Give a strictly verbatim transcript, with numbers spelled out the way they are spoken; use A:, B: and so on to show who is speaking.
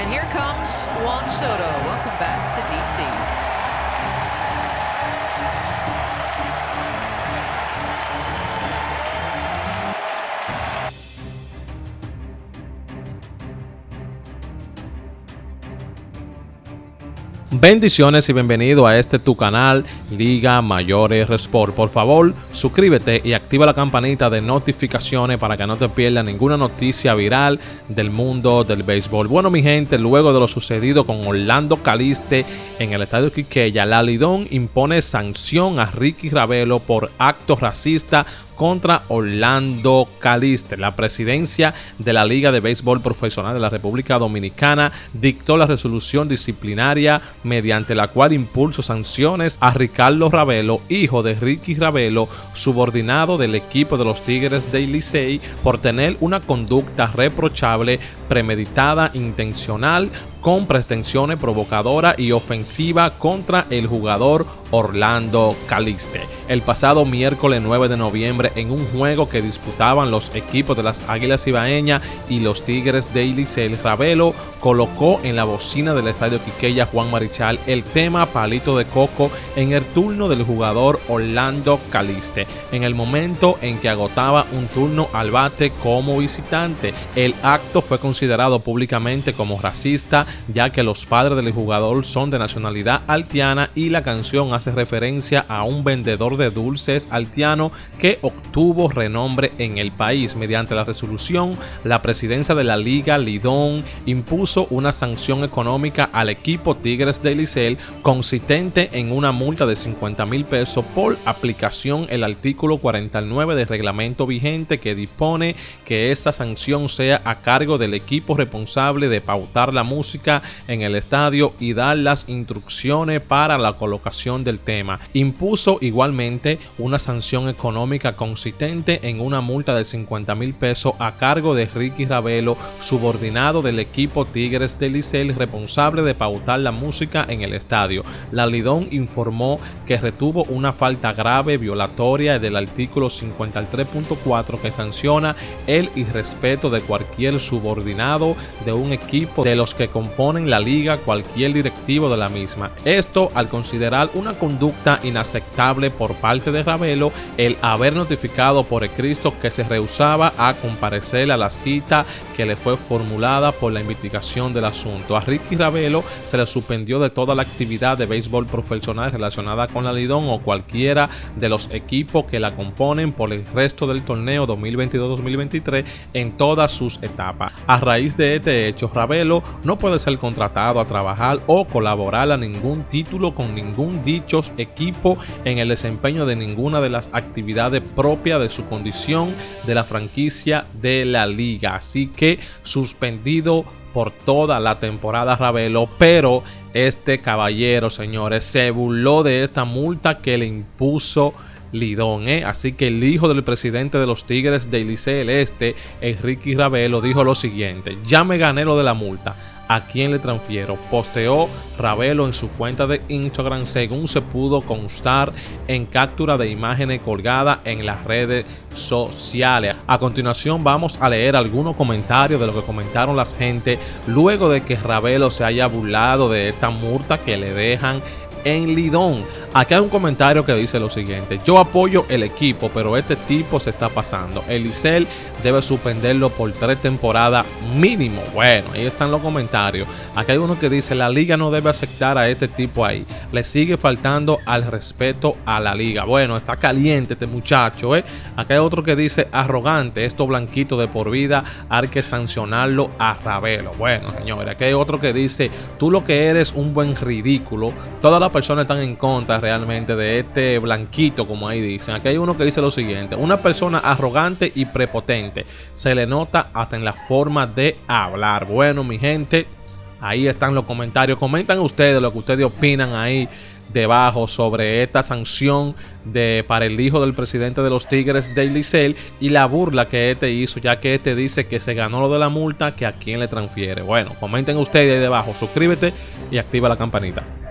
A: And here comes Juan Soto. Welcome back to D C.
B: Bendiciones y bienvenido a este tu canal Liga Mayores Sport. Por favor, suscríbete y activa la campanita de notificaciones para que no te pierdas ninguna noticia viral del mundo del béisbol. Bueno, mi gente, luego de lo sucedido con Orlando Caliste en el estadio Quisqueya, la Lidón impone sanción a Ricky Ravelo por acto racista contra Orlando Caliste. La presidencia de la Liga de Béisbol Profesional de la República Dominicana dictó la resolución disciplinaria mediante la cual impuso sanciones a Ricardo Ravelo, hijo de Ricky Ravelo, subordinado del equipo de los Tigres del Licey, por tener una conducta reprochable, premeditada, intencional, con pretensiones provocadoras y ofensiva contra el jugador Orlando Caliste. El pasado miércoles nueve de noviembre, en un juego que disputaban los equipos de las Águilas Ibaeñas y los Tigres del Licey, Ravelo colocó en la bocina del estadio Quisqueya Juan Marichal el tema Palito de Coco en el turno del jugador Orlando Caliste, en el momento en que agotaba un turno al bate como visitante. El acto fue considerado públicamente como racista, ya que los padres del jugador son de nacionalidad haitiana y la canción hace referencia a un vendedor de dulces haitiano que obtuvo renombre en el país. Mediante la resolución, la presidencia de la Liga Lidón impuso una sanción económica al equipo Tigres del Licey consistente en una multa de cincuenta mil pesos por aplicación el artículo cuarenta y nueve del reglamento vigente, que dispone que esa sanción sea a cargo del equipo responsable de pautar la música en el estadio y dar las instrucciones para la colocación del tema. Impuso igualmente una sanción económica consistente en una multa de cincuenta mil pesos a cargo de Ricky Ravelo, subordinado del equipo Tigres del Licey, responsable de pautar la música en el estadio. La Lidón informó que retuvo una falta grave violatoria del artículo cincuenta y tres punto cuatro que sanciona el irrespeto de cualquier subordinado de un equipo de los que componen la liga, cualquier directivo de la misma. Esto al considerar una conducta inaceptable por parte de Ravelo el haber notificado por escrito que se rehusaba a comparecer a la cita que le fue formulada por la investigación del asunto. A Ricky Ravelo se le suspendió de toda la actividad de béisbol profesional relacionada con la Lidón o cualquiera de los equipos que la componen por el resto del torneo dos mil veintidós dos mil veintitrés en todas sus etapas. A raíz de este hecho, Ravelo no puede ser contratado a trabajar o colaborar a ningún título con ningún dichos equipo en el desempeño de ninguna de las actividades propias de su condición de la franquicia de la liga. Así que suspendido por toda la temporada Ravelo, pero este caballero, señores, se burló de esta multa que le impuso Lidón, ¿eh? Así que el hijo del presidente de los Tigres del Licey el Este, Ricky Ravelo, dijo lo siguiente: ya me gané lo de la multa, ¿a quién le transfiero? Posteó Ravelo en su cuenta de Instagram, según se pudo constar en captura de imágenes colgadas en las redes sociales. A continuación vamos a leer algunos comentarios de lo que comentaron las gente luego de que Ravelo se haya burlado de esta multa que le dejan en Lidón. Aquí hay un comentario que dice lo siguiente: yo apoyo el equipo, pero este tipo se está pasando. El Licey debe suspenderlo por tres temporadas mínimo. Bueno, ahí están los comentarios. Aquí hay uno que dice: la liga no debe aceptar a este tipo ahí. Le sigue faltando al respeto a la liga. Bueno, está caliente este muchacho, ¿eh? Aquí hay otro que dice: arrogante, esto blanquito de por vida, hay que sancionarlo a Ravelo. Bueno, señores, aquí hay otro que dice: tú lo que eres un buen ridículo. Todas las personas están en contra realmente de este blanquito, como ahí dicen. Aquí hay uno que dice lo siguiente: una persona arrogante y prepotente, se le nota hasta en la forma de hablar. Bueno, mi gente, ahí están los comentarios. Comentan ustedes lo que ustedes opinan ahí debajo sobre esta sanción de para el hijo del presidente de los Tigres del Licey y la burla que este hizo, ya que este dice que se ganó lo de la multa, que a quién le transfiere. Bueno, comenten ustedes ahí debajo, suscríbete y activa la campanita.